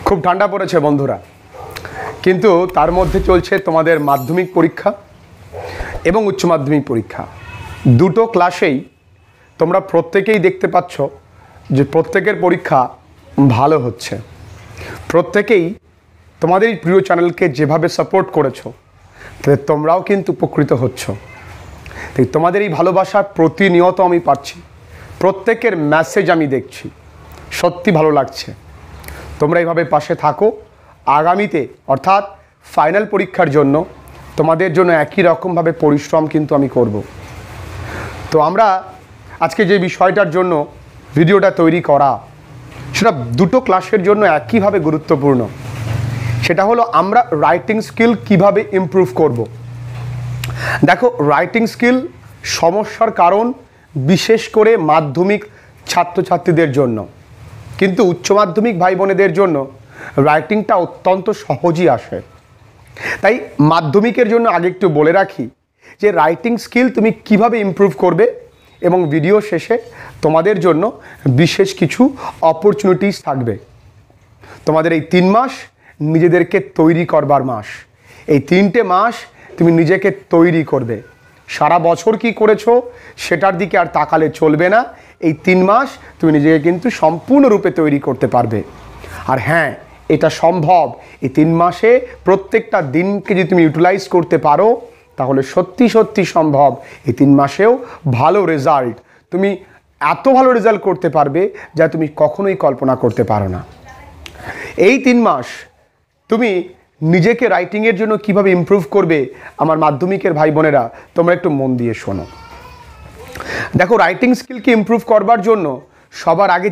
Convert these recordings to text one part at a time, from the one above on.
খুব ঠান্ডা পড়েছে বন্ধুরা, কিন্তু তার মধ্যে চলছে তোমাদের মাধ্যমিক পরীক্ষা এবং উচ্চ মাধ্যমিক পরীক্ষা। দুটো ক্লাসেই তোমরা প্রত্যেকেই দেখতে পাচ্ছ যে প্রত্যেকের পরীক্ষা ভালো হচ্ছে। প্রত্যেকেই তোমাদের এই প্রিয় চ্যানেলকে যেভাবে সাপোর্ট করেছো তাতে তোমরাও কিন্তু উপকৃত হচ্ছ। তাই তোমাদের এই ভালোবাসা প্রতিনিয়ত আমি পাচ্ছি, প্রত্যেকের মেসেজ আমি দেখছি, সত্যি ভালো লাগছে। তোমরা এইভাবে পাশে থাকো। আগামীতে অর্থাৎ ফাইনাল পরীক্ষার জন্য তোমাদের জন্য একই রকমভাবে পরিশ্রম কিন্তু আমি করব। তো আমরা আজকে যে বিষয়টার জন্য ভিডিওটা তৈরি করা, সেটা দুটো ক্লাসের জন্য একইভাবে গুরুত্বপূর্ণ। সেটা হলো আমরা রাইটিং স্কিল কিভাবে ইমপ্রুভ করব। দেখো, রাইটিং স্কিল সমস্যার কারণ বিশেষ করে মাধ্যমিক ছাত্রছাত্রীদের জন্য, কিন্তু উচ্চ মাধ্যমিক ভাই বোনেদের জন্য রাইটিংটা অত্যন্ত সহজই আসে। তাই মাধ্যমিকের জন্য আগে একটু বলে রাখি যে রাইটিং স্কিল তুমি কিভাবে ইমপ্রুভ করবে, এবং ভিডিও শেষে তোমাদের জন্য বিশেষ কিছু অপরচুনিটিস থাকবে। তোমাদের এই 3 মাস নিজেদেরকে তৈরি করবার মাস। এই 3টে মাস তুমি নিজেকে তৈরি করবে। সারা বছর কি করেছো সেটার দিকে আর তাকালে চলবে না। এই 3 মাস তুমি নিজেকে কিন্তু সম্পূর্ণরূপে তৈরি করতে পারবে। আর হ্যাঁ, এটা সম্ভব। এই 3 মাসে প্রত্যেকটা দিনকে যদি তুমি ইউটিলাইজ করতে পারো তাহলে সত্যি সত্যি সম্ভব এই 3 মাসেও ভালো রেজাল্ট, তুমি এত ভালো রেজাল্ট করতে পারবে যা তুমি কখনোই কল্পনা করতে পারো না। এই 3 মাস তুমি নিজেকে রাইটিংয়ের জন্য কিভাবে ইমপ্রুভ করবে, আমার মাধ্যমিকের ভাই বোনেরা তোমরা একটু মন দিয়ে শোনো। দেখো, রাইটিং স্কিলকে ইমপ্রুভ করবার জন্য সবার আগে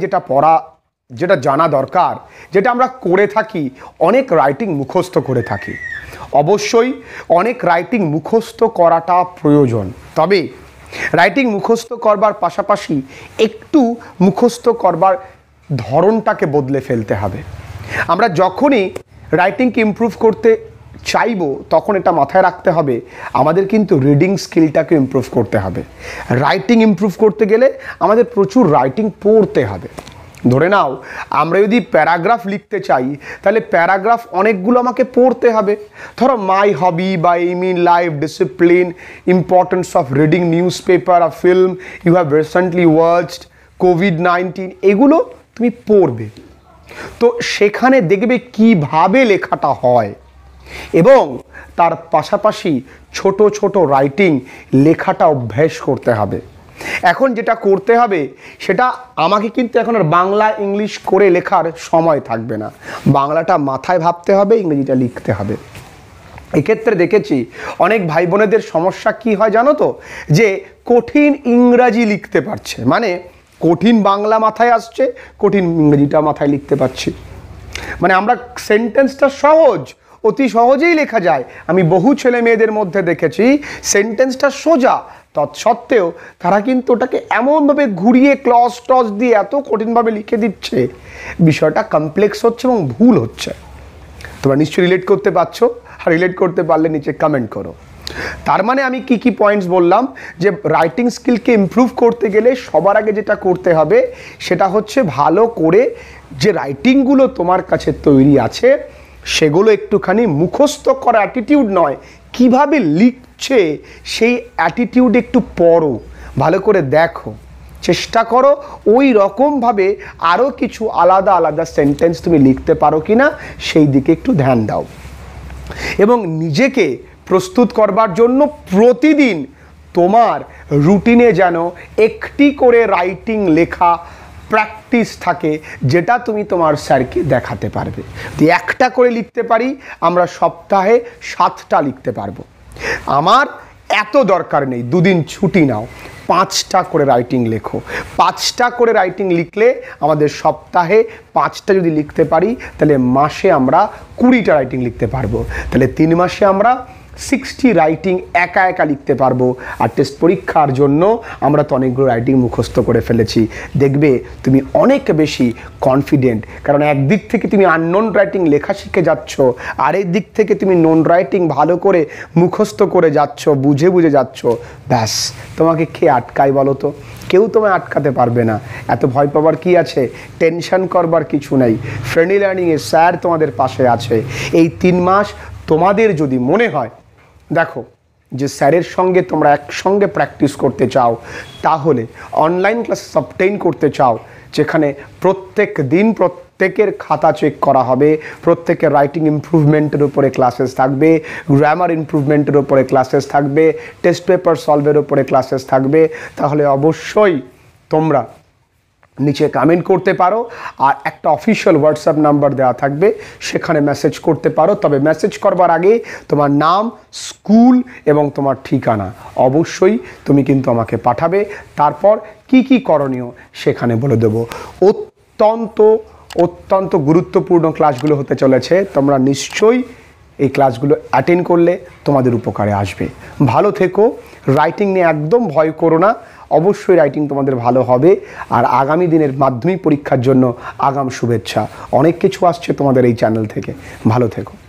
যেটা জানা দরকার, যেটা আমরা করে থাকি, অনেক রাইটিং মুখস্থ করে থাকি। অবশ্যই অনেক রাইটিং মুখস্থ করাটা প্রয়োজন, তবে রাইটিং মুখস্থ করবার পাশাপাশি একটু মুখস্থ করবার ধরনটাকে বদলে ফেলতে হবে। আমরা যখনই রাইটিংকে ইমপ্রুভ করতে চাইবো তখন এটা মাথায় রাখতে হবে আমাদের কিন্তু রিডিং স্কিলটাকে ইমপ্রুভ করতে হবে। রাইটিং ইমপ্রুভ করতে গেলে আমাদের প্রচুর রাইটিং পড়তে হবে। ধরে নাও, আমরা যদি প্যারাগ্রাফ লিখতে চাই তাহলে প্যারাগ্রাফ অনেকগুলো আমাকে পড়তে হবে। ধরো, মাই হবি বা aim in life, discipline, importance of reading newspaper, a film you have recently watched, কোভিড-19, এগুলো তুমি পড়বে। তো সেখানে দেখবে কিভাবে লেখাটা হয়, এবং তার পাশাপাশি ছোট ছোট রাইটিং লেখাটা অভ্যাস করতে হবে। এখন যেটা করতে হবে সেটা, আমাকে কিন্তু এখন আর বাংলা ইংলিশ করে লেখার সময় থাকবে না। বাংলাটা মাথায় ভাবতে হবে, ইংরেজিটা লিখতে হবে। এক্ষেত্রে দেখেছি অনেক ভাই বোনেদের সমস্যা কি হয় জানো তো, যে কঠিন ইংরাজি লিখতে পারছে, মানে কঠিন বাংলা মাথায় আসছে, কঠিন ইংরেজিটা মাথায় লিখতে পারছি। মানে আমরা সেন্টেন্সটা সহজ, অতি সহজেই লেখা যায়। আমি বহু ছেলে মেয়েদের মধ্যে দেখেছি সেন্টেন্সটা সোজা, তৎসত্ত্বেও তারা কিন্তু ওটাকে এমনভাবে ঘুরিয়ে ক্লজ টজ দিয়ে এত কঠিনভাবে লিখে দিচ্ছে, বিষয়টা কমপ্লেক্স হচ্ছে এবং ভুল হচ্ছে। তোমরা নিশ্চয়ই রিলেট করতে পারছো, আর রিলেট করতে পারলে নিচে কমেন্ট করো। তার মানে আমি কি পয়েন্টস বললাম, যে রাইটিং স্কিলকে ইমপ্রুভ করতে গেলে সবার আগে যেটা করতে হবে সেটা হচ্ছে ভালো করে যে রাইটিংগুলো তোমার কাছে তৈরি আছে সেগুলো একটুখানি মুখস্থ করা অ্যাটিটিউড নয়, কিভাবে লিখছে সেই অ্যাটিটিউড একটু পড়ো, ভালো করে দেখো, চেষ্টা করো ওই রকমভাবে আরও কিছু আলাদা আলাদা সেন্টেন্স তুমি লিখতে পারো কিনা সেই দিকে একটু ধ্যান দাও। এবং নিজেকে প্রস্তুত করবার জন্য প্রতিদিন তোমার রুটিনে যেন একটি করে রাইটিং লেখা প্র্যাকটিস থাকে, যেটা তুমি তোমার স্যারকে দেখাতে পারবে। যদি একটা করে লিখতে পারি, আমরা সপ্তাহে 7টা লিখতে পারবো। আমার এত দরকার নেই, 2 দিন ছুটি নাও, 5টা করে রাইটিং লেখো। 5টা করে রাইটিং লিখলে আমাদের সপ্তাহে 5টা যদি লিখতে পারি তাহলে মাসে আমরা 20টা রাইটিং লিখতে পারবো। তাহলে 3 মাসে আমরা 60 রাইটিং একা একা লিখতে পারবো। আর টেস্ট পরীক্ষার জন্য আমরা তো অনেকগুলো রাইটিং মুখস্থ করে ফেলেছি। দেখবে তুমি অনেক বেশি কনফিডেন্ট, কারণ একদিক থেকে তুমি আননোন রাইটিং লেখা শিখে যাচ্ছ, আরেক দিক থেকে তুমি নোন রাইটিং ভালো করে মুখস্থ করে যাচ্ছ, বুঝে বুঝে যাচ্ছ। ব্যাস, তোমাকে কে আটকায় বলো তো? কেউ তোমায় আটকাতে পারবে না। এত ভয় পাবার কি আছে? টেনশন করবার কিছু নেই। ফ্রেন্ডলি লার্নিংয়ে স্যার তোমাদের পাশে আছে। এই 3 মাস তোমাদের যদি মনে হয় দেখো যে স্যারের সঙ্গে তোমরা একসঙ্গে প্র্যাকটিস করতে চাও, তাহলে অনলাইন ক্লাস অবটেইন করতে চাও, যেখানে প্রত্যেক দিন প্রত্যেকের খাতা চেক করা হবে, প্রত্যেকের রাইটিং ইমপ্রুভমেন্টের উপরে ক্লাসেস থাকবে, গ্রামার ইমপ্রুভমেন্টের উপরে ক্লাসেস থাকবে, টেস্ট পেপার সলভের উপরে ক্লাসেস থাকবে, তাহলে অবশ্যই তোমরা নিচে কমেন্ট করতে পারো। আর একটা অফিসিয়াল হোয়াটসঅ্যাপ নাম্বার দেওয়া থাকবে, সেখানে মেসেজ করতে পারো। তবে মেসেজ করবার আগে তোমার নাম, স্কুল এবং তোমার ঠিকানা অবশ্যই তুমি কিন্তু আমাকে পাঠাবে। তারপর কি কি করণীয় সেখানে বলে দেবো। অত্যন্ত গুরুত্বপূর্ণ ক্লাসগুলো হতে চলেছে। তোমরা নিশ্চয়ই এই ক্লাসগুলো অ্যাটেন্ড করলে তোমাদের উপকারে আসবে। ভালো থেকো। রাইটিং নিয়ে একদম ভয় করো না, অবশ্যই রাইটিং তোমাদের ভালো হবে। আর আগামী দিনের মাধ্যমিক পরীক্ষার জন্য আগাম শুভেচ্ছা। অনেক কিছু আসছে তোমাদের এই চ্যানেল থেকে। ভালো থেকো।